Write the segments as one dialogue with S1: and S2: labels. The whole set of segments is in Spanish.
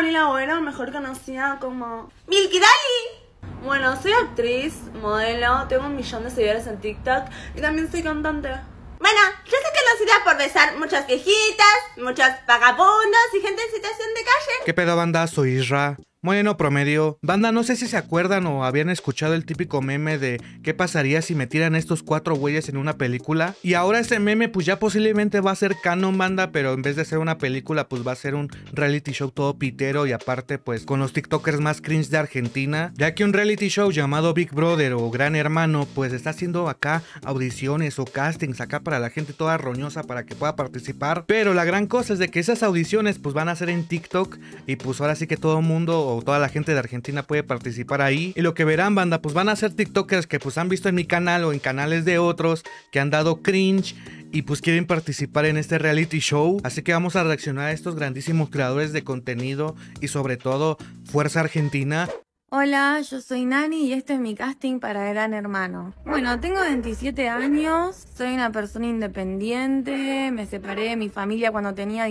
S1: Gabriela Bueno, mejor conocida como Milky Dali. Bueno, soy actriz, modelo, tengo 1 millón de seguidores en TikTok y también soy cantante. Bueno, yo soy conocida por besar muchas viejitas, muchos vagabundos y gente en situación de calle.
S2: ¿Qué pedo, banda? Soy Isra. Moreno promedio. Banda, no sé si se acuerdan o habían escuchado el típico meme de ¿qué pasaría si metieran estos 4 güeyes en una película? Y ahora ese meme pues ya posiblemente va a ser canon, banda, pero en vez de ser una película pues va a ser un reality show todo pitero y aparte pues con los tiktokers más cringe de Argentina, ya que un reality show llamado Big Brother o Gran Hermano pues está haciendo acá audiciones o castings acá para la gente toda roñosa para que pueda participar, pero la gran cosa es de que esas audiciones pues van a ser en TikTok y pues ahora sí que todo el mundo o toda la gente de Argentina puede participar ahí. Y lo que verán, banda, pues van a ser tiktokers que pues han visto en mi canal o en canales de otros que han dado cringe y pues quieren participar en este reality show. Así que vamos a reaccionar a estos grandísimos creadores de contenido y sobre todo Fuerza Argentina.
S3: Hola, yo soy Nani y este es mi casting para Gran Hermano. Bueno, tengo 27 años, soy una persona independiente, me separé de mi familia cuando tenía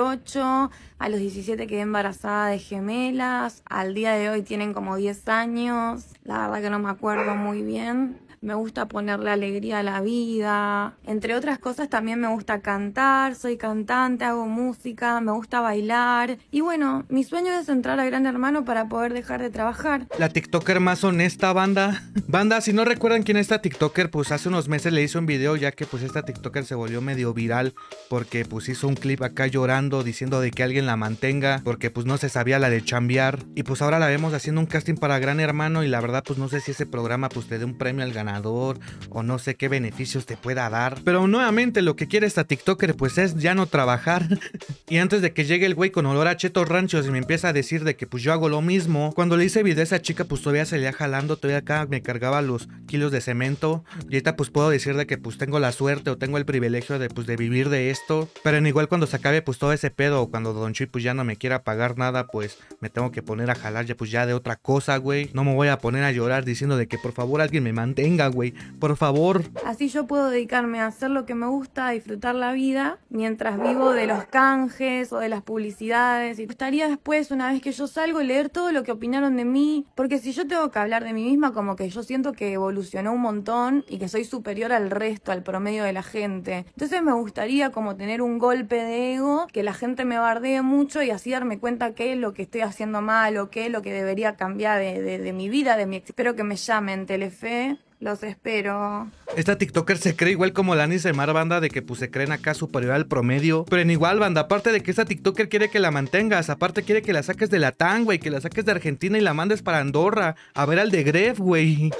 S3: 18, a los 17 quedé embarazada de gemelas, al día de hoy tienen como 10 años, la verdad que no me acuerdo muy bien. Me gusta ponerle alegría a la vida. Entre otras cosas también me gusta cantar, soy cantante, hago música, me gusta bailar. Y bueno, mi sueño es entrar a Gran Hermano para poder dejar de trabajar.
S2: La tiktoker más honesta, banda. Banda, si no recuerdan quién es esta tiktoker, pues hace unos meses le hice un video ya que pues esta tiktoker se volvió medio viral porque pues hizo un clip acá llorando diciendo de que alguien la mantenga porque pues no se sabía la de chambear. Y pues ahora la vemos haciendo un casting para Gran Hermano y la verdad pues no sé si ese programa pues te dé un premio al ganador o no sé qué beneficios te pueda dar, pero nuevamente lo que quiere esta tiktoker pues es ya no trabajar. Y antes de que llegue el güey con olor a chetos ranchos y me empieza a decir de que pues yo hago lo mismo, cuando le hice video a esa chica pues todavía salía jalando, todavía acá me cargaba los kilos de cemento y ahorita pues puedo decir de que pues tengo la suerte o tengo el privilegio de pues de vivir de esto, pero en igual cuando se acabe pues todo ese pedo o cuando Don Chuy pues ya no me quiera pagar nada pues me tengo que poner a jalar ya pues ya de otra cosa, güey. No me voy a poner a llorar diciendo de que por favor alguien me mantenga, güey, por favor.
S3: Así yo puedo dedicarme a hacer lo que me gusta, a disfrutar la vida, mientras vivo de los canjes o de las publicidades. Y me gustaría después, una vez que yo salgo, leer todo lo que opinaron de mí, porque si yo tengo que hablar de mí misma, como que yo siento que evolucionó un montón y que soy superior al resto, al promedio de la gente. Entonces me gustaría como tener un golpe de ego, que la gente me bardee mucho y así darme cuenta qué es lo que estoy haciendo mal o qué es lo que debería cambiar de mi vida, Espero que me llamen, Telefe. Los espero.
S2: Esta tiktoker se cree igual como Lani Semar, banda, de que pues se creen acá superior al promedio. Pero en igual, banda, aparte de que esta tiktoker quiere que la mantengas, aparte quiere que la saques de Latam, güey, que la saques de Argentina y la mandes para Andorra a ver al de Gref, güey.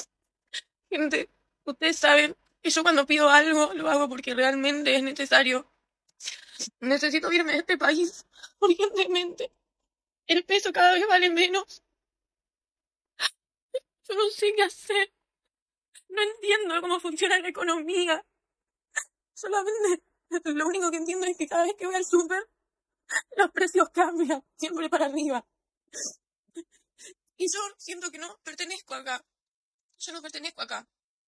S4: Gente, ustedes saben que yo cuando pido algo lo hago porque realmente es necesario. Necesito irme de este país urgentemente. El peso cada vez vale menos. Yo no sé qué hacer. No entiendo cómo funciona la economía. Solamente lo único que entiendo es que cada vez que voy al súper, los precios cambian, siempre para arriba. Y yo siento que no pertenezco acá. Yo no pertenezco acá.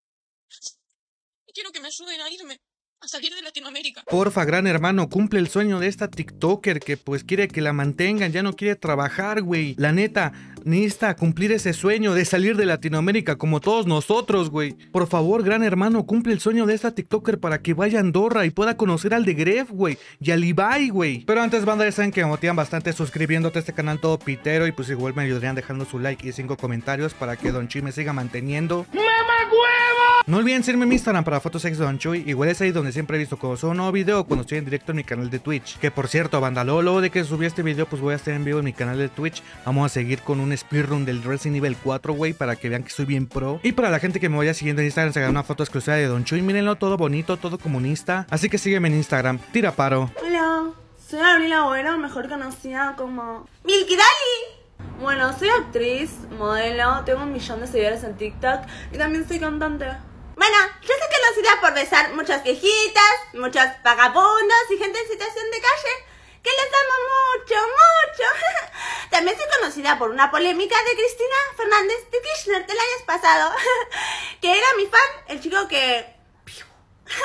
S4: Y quiero que me ayuden a irme, a salir de Latinoamérica.
S2: Porfa, Gran Hermano, cumple el sueño de esta tiktoker que pues quiere que la mantengan, ya no quiere trabajar, güey. La neta, necesita cumplir ese sueño de salir de Latinoamérica como todos nosotros, güey. Por favor, Gran Hermano, cumple el sueño de esta tiktoker para que vaya a Andorra y pueda conocer al de Gref, güey. Y al Ibai, güey. Pero antes, banda, ya saben que me motivan bastante suscribiéndote a este canal todo pitero y pues igual me ayudarían dejando su like y 5 comentarios para que Don Chuy me siga manteniendo. No olviden seguirme en mi Instagram para fotos ex de Don Chuy. Igual es ahí donde siempre he visto cuando subo un nuevo video o cuando estoy en directo en mi canal de Twitch. Que por cierto, banda, luego de que subí este video pues voy a estar en vivo en mi canal de Twitch. Vamos a seguir con un speedrun del Resident Evil 4, güey, para que vean que soy bien pro. Y para la gente que me vaya siguiendo en Instagram se haga una foto exclusiva de Don Chuy. Mírenlo, todo bonito, todo comunista. Así que sígueme en Instagram. Tira paro.
S1: Hola, soy Gabriela Bueno, mejor conocida como Milky Dali. Bueno, soy actriz, modelo, tengo 1 millón de seguidores en TikTok y también soy cantante. Bueno, yo soy conocida por besar muchas viejitas, muchos vagabundos y gente en situación de calle, que les amo mucho, mucho. También soy conocida por una polémica de Cristina Fernández de Kirchner del año pasado, que era mi fan, el chico que...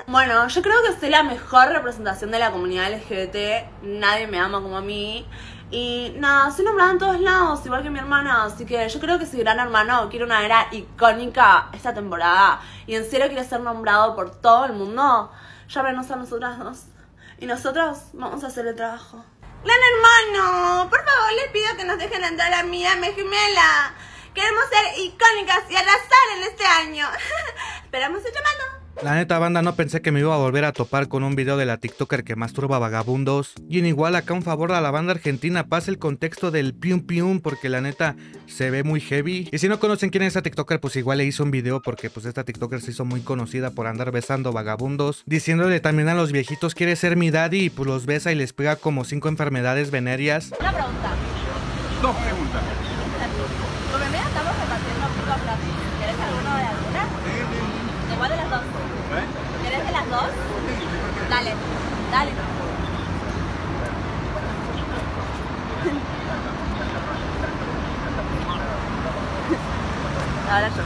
S1: Bueno, yo creo que soy la mejor representación de la comunidad LGBT. Nadie me ama como a mí. Y nada, soy nombrada en todos lados, igual que mi hermana. Así que yo creo que si Gran Hermano quiere una era icónica esta temporada y en serio quiere ser nombrado por todo el mundo, llámenos a nosotras dos y nosotros vamos a hacer el trabajo. Gran Hermano, por favor les pido que nos dejen entrar a mí, a mi gemela. Queremos ser icónicas y arrasar en este año. Esperamos su llamado.
S2: La neta, banda, no pensé que me iba a volver a topar con un video de la TikToker que masturba vagabundos. Y en igual acá un favor a la banda argentina, pase el contexto del pium pium, porque la neta se ve muy heavy. Y si no conocen quién es esta TikToker, pues igual le hizo un video, porque pues esta TikToker se hizo muy conocida por andar besando vagabundos, diciéndole también a los viejitos quiere ser mi daddy, y pues los besa y les pega como 5 enfermedades venéreas.
S5: Una pregunta.
S6: Dos preguntas.
S5: Por primera estamos repartiendo puros gratis. ¿Querés alguno de alguna? ¿De cuál de las dos? ¿Querés de las dos? Dale, dale.
S1: Ahora yo.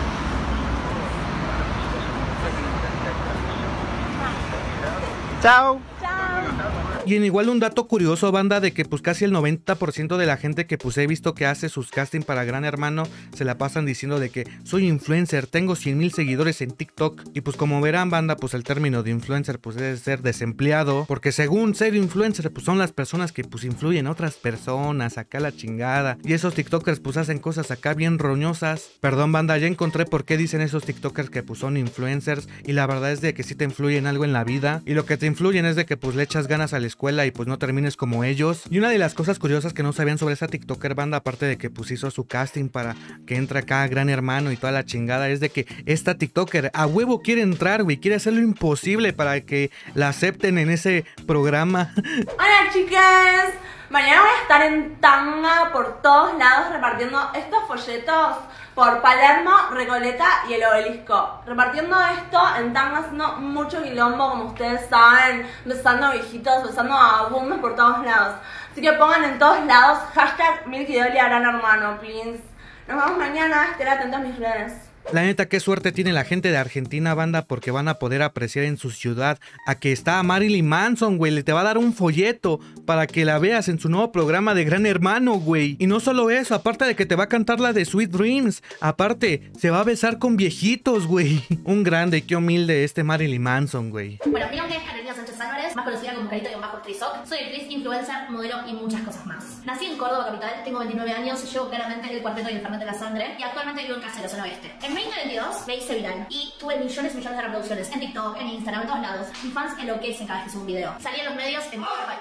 S6: Chao.
S2: Y en igual un dato curioso, banda, de que pues casi el 90% de la gente que pues he visto que hace sus casting para Gran Hermano se la pasan diciendo de que soy influencer, tengo 100,000 seguidores en TikTok. Y pues como verán, banda, pues el término de influencer pues es ser desempleado, porque según ser influencer pues son las personas que pues influyen a otras personas, acá la chingada. Y esos TikTokers pues hacen cosas acá bien roñosas. Perdón, banda, ya encontré por qué dicen esos TikTokers que pues son influencers, y la verdad es de que sí te influyen algo en la vida, y lo que te influyen es de que pues le echas ganas a la escuela y pues no termines como ellos. Y una de las cosas curiosas que no sabían sobre esta TikToker, banda, aparte de que pues hizo su casting para que entre acá Gran Hermano y toda la chingada, es de que esta TikToker a huevo quiere entrar, güey, quiere hacer lo imposible para que la acepten en ese programa.
S1: Hola chicas, mañana voy a estar en tanga por todos lados repartiendo estos folletos por Palermo, Recoleta y el Obelisco. Repartiendo esto en tanga, haciendo mucho quilombo, como ustedes saben, besando a viejitos, besando a vagabundos por todos lados. Así que pongan en todos lados hashtag Milky Dolly a Gran Hermano, please. Nos vemos mañana, estén atentos a mis redes.
S2: La neta, qué suerte tiene la gente de Argentina, banda, porque van a poder apreciar en su ciudad a que está Marilyn Manson, güey. Le te va a dar un folleto para que la veas en su nuevo programa de Gran Hermano, güey. Y no solo eso, aparte de que te va a cantar la de Sweet Dreams, aparte, se va a besar con viejitos, güey. Un grande, qué humilde este Marilyn Manson, güey.
S7: Bueno, mi nombre es Carolina Sánchez Álvarez, más conocida como Carito-Trizoc. Soy actriz, influencer, modelo y muchas cosas más. Nací en Córdoba, capital, tengo 29 años, llevo claramente el cuarteto y el fernet de la sangre y actualmente vivo en Caseros, en Oeste. En 2022 me hice viral y tuve millones y millones de reproducciones en TikTok, en Instagram, en todos lados. Mis fans enloquecen cada vez que subo un video. Salí en los medios en todo el país.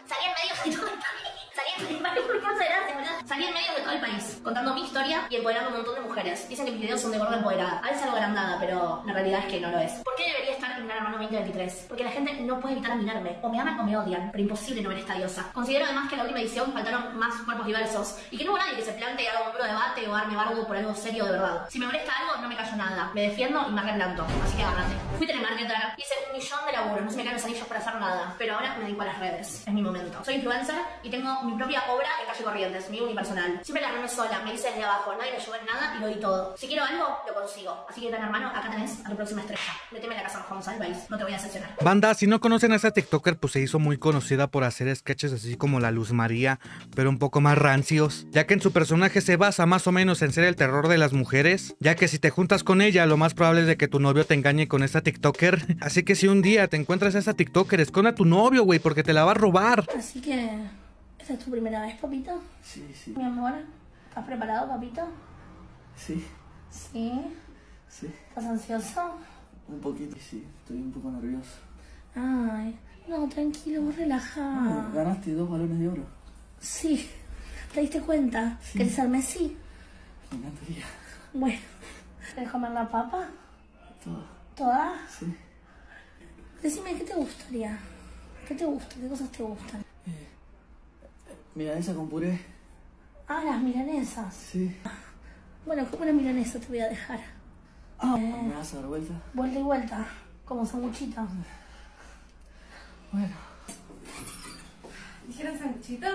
S7: Salí en medios de todo el país, contando mi historia y empoderando a un montón de mujeres. Dicen que mis videos son de gorda empoderada. A veces algo agrandada, pero la realidad es que no lo es. ¿Por qué debería estar en Gran Hermano 2023? Porque la gente no puede evitar mirarme. O me aman o me odian, pero imposible no ver esta diosa. Considero además que en la última edición faltaron más cuerpos diversos y que no hubo nadie que se plantee algún puro debate o arme bardo por algo serio de verdad. Si me molesta algo, no me callo nada. Me defiendo y me arreglanto. Así que agárrate. Fui telemarketer, hice 1.000.000 de laburos, no se me caen los anillos para hacer nada. Pero ahora me dedico a las redes. Es mi momento. Soy influencer y tengo mi propia obra en Calle Corrientes, mi unipersonal. Siempre la armé sola, me hice desde abajo, nadie me ayudó en nada y lo di todo. Si quiero algo, lo consigo. Así que, Gran Hermano, acá tenés a tu próxima estrella. Méteme en la casa más famosa del país, no te voy a decepcionar.
S2: Banda, si no conocen a esta TikToker, pues se hizo muy conocida por hacer sketches así como la Luz María, pero un poco más rancios, ya que en su personaje se basa más o menos en ser el terror de las mujeres, ya que si te juntas con ella, lo más probable es de que tu novio te engañe con esta TikToker. Así que si un día te encuentras a esta TikToker, esconde a tu novio, güey, porque te la va a robar.
S8: Así que, ¿esta es tu primera vez, papito?
S6: Sí, sí,
S8: Mi amor, ¿estás preparado, papito?
S6: sí,
S8: Sí.
S6: sí.
S8: ¿Estás ansioso?
S6: Un poquito, sí. Estoy un poco nervioso.
S8: Ay, no, tranquilo, vos relajá.
S6: Ganaste 2 balones de oro.
S8: Sí, ¿te diste cuenta?
S6: Sí.
S8: ¿Querés ser Messi?
S6: Me encantaría.
S8: Bueno, ¿querés comer la papa?
S6: Todo.
S8: ¿Toda?
S6: Sí.
S8: Decime, ¿qué te gustaría? ¿Qué te gusta? ¿Qué cosas te gustan?
S6: Milanesa con puré.
S8: Ah, las milanesas.
S6: Sí.
S8: Bueno, como una milanesa te voy a dejar.
S6: ¿Me vas a dar vuelta?
S8: Vuelta y vuelta, como sanguchito.
S6: Bueno.
S3: ¿Dijeron sanguchito?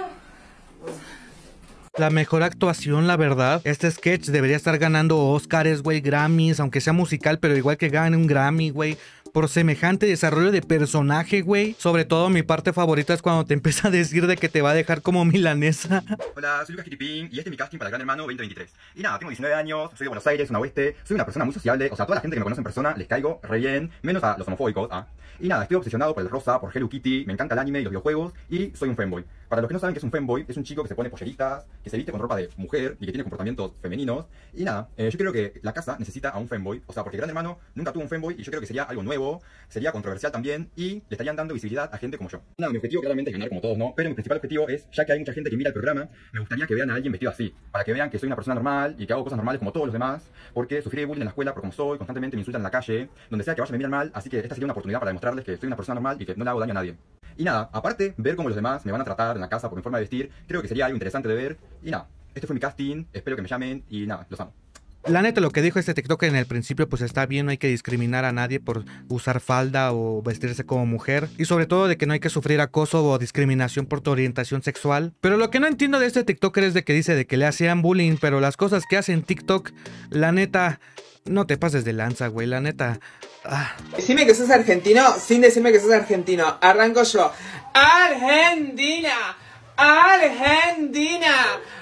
S2: La mejor actuación, la verdad. Este sketch debería estar ganando Oscars, güey, Grammys, aunque sea musical, pero igual que gane un Grammy, güey. por semejante desarrollo de personaje, güey. Sobre todo mi parte favorita es cuando te empieza a decir de que te va a dejar como milanesa.
S9: Hola, soy Lucas Kitipín y este es mi casting para Gran Hermano 2023. Y nada, tengo 19 años, soy de Buenos Aires, zona oeste, soy una persona muy sociable, o sea, toda la gente que me conoce en persona les caigo re bien, menos a los homofóbicos, Y nada, estoy obsesionado por el rosa, por Hello Kitty, me encanta el anime y los videojuegos y soy un femboy. Para los que no saben qué es un femboy, es un chico que se pone polleritas, que se viste con ropa de mujer y que tiene comportamientos femeninos. Y nada, yo creo que la casa necesita a un femboy, o sea, porque Gran Hermano nunca tuvo un femboy y yo creo que sería algo nuevo, sería controversial también y le estarían dando visibilidad a gente como yo. Nada, mi objetivo claramente es ganar como todos, ¿no? Pero mi principal objetivo es, ya que hay mucha gente que mira el programa, me gustaría que vean a alguien vestido así, para que vean que soy una persona normal y que hago cosas normales como todos los demás, porque sufrí bullying en la escuela por como soy, constantemente me insultan en la calle, donde sea que vaya me miran mal, así que esta sería una oportunidad para demostrarles que soy una persona normal y que no le hago daño a nadie. Y nada, aparte, ver cómo los demás me van a tratar en la casa por mi forma de vestir, creo que sería algo interesante de ver. Y nada, este fue mi casting, espero que me llamen y nada, los amo.
S2: La neta, lo que dijo este TikToker en el principio, pues está bien, no hay que discriminar a nadie por usar falda o vestirse como mujer. Y sobre todo de que no hay que sufrir acoso o discriminación por tu orientación sexual. Pero lo que no entiendo de este TikToker es de que dice de que le hacían bullying, pero las cosas que hace en TikTok, la neta, no te pases de lanza, güey, la neta.
S10: Decime que sos argentino sin decirme que sos argentino. Arranco yo. Argentina, Argentina,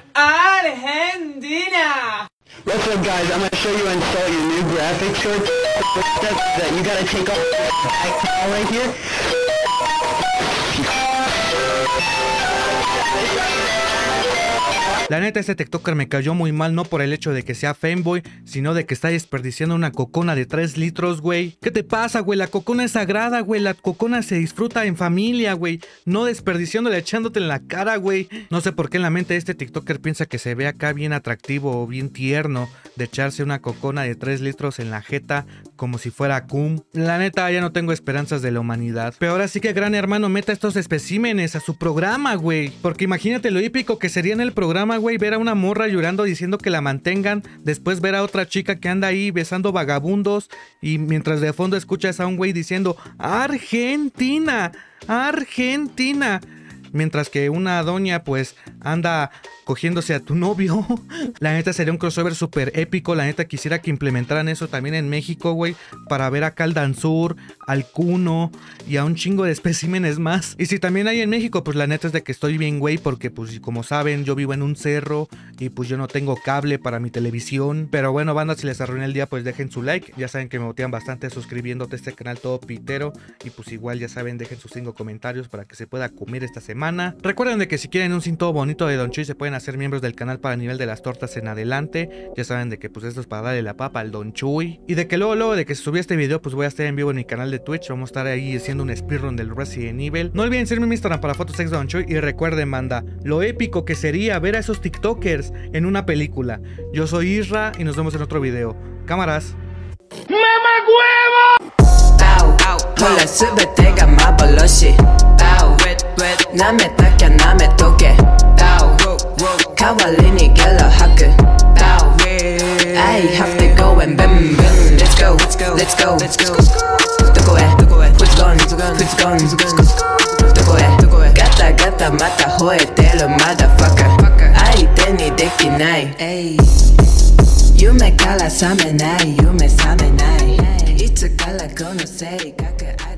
S10: Argentina.
S11: What's up, guys? I'm going to show you how to install your new graphics card. That you got to take off the back panel right here.
S2: La neta, este TikToker me cayó muy mal, no por el hecho de que sea femboy, sino de que está desperdiciando una cocona de 3 litros, güey. ¿Qué te pasa, güey? La cocona es sagrada, güey. La cocona se disfruta en familia, güey. No desperdiciándola, echándote en la cara, güey. No sé por qué en la mente de este TikToker piensa que se ve acá bien atractivo o bien tierno de echarse una cocona de 3 litros en la jeta como si fuera cum. La neta, ya no tengo esperanzas de la humanidad. Pero ahora sí que Gran Hermano meta estos especímenes a su programa, güey. Porque imagínate lo épico que sería en el programa, güey, ver a una morra llorando diciendo que la mantengan, después ver a otra chica que anda ahí besando vagabundos y mientras de fondo escuchas a un güey diciendo Argentina, Argentina, mientras que una doña pues anda cogiéndose a tu novio. La neta sería un crossover súper épico. La neta quisiera que implementaran eso también en México, güey, para ver acá al Dansur, al Kuno y a un chingo de especímenes más. Y si también hay en México, pues la neta es de que estoy bien, güey, porque pues como saben, yo vivo en un cerro y pues yo no tengo cable para mi televisión. Pero bueno, banda, si les arruiné el día, pues dejen su like. Ya saben que me motivan bastante suscribiéndote a este canal todo pitero. Y pues igual ya saben, dejen sus 5 comentarios para que se pueda comer esta semana. Recuerden de que si quieren un cinto bonito de Don Chuy, se pueden hacer miembros del canal para nivel de las tortas en adelante. Ya saben de que pues esto es para darle la papa al Don Chuy. Y de que luego de que se subió este video, pues voy a estar en vivo en mi canal de Twitch. Vamos a estar ahí haciendo un speedrun del Resident Evil. No olviden seguirme en mi Instagram para fotos ex de Don Chuy. Y recuerden, banda, lo épico que sería ver a esos TikTokers en una película. Yo soy Isra y nos vemos en otro video. Cámaras.
S11: ¡Mama I have to go and bam bam. Let's go, let's go, let's go, let's go. Who's gone, who's gone, Gata, gata, mata, joetelo, motherfucker. Ay, teni deki nai. Yume kala samenai, yume samenai. Itsu kala konosei, kaka.